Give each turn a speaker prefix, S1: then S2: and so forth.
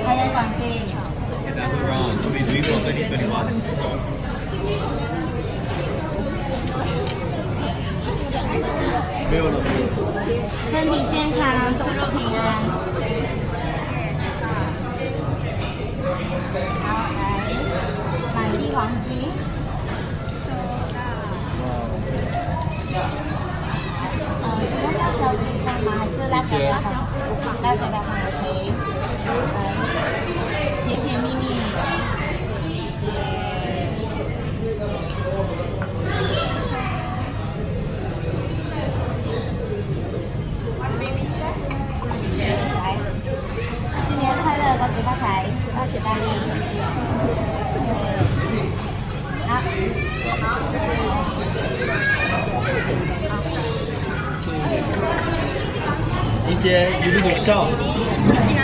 S1: 开业广进。
S2: That's wrong. To be legal 2021. 没有了。
S1: 身体健康，出入平安。好，来，满地黄金。收到。请问辣椒不放吗？还是辣椒要放？不放，辣椒要放 OK。来，甜甜蜜蜜。来，新年快乐，恭喜发财，大吉大利。好，
S2: 一姐，你这个笑。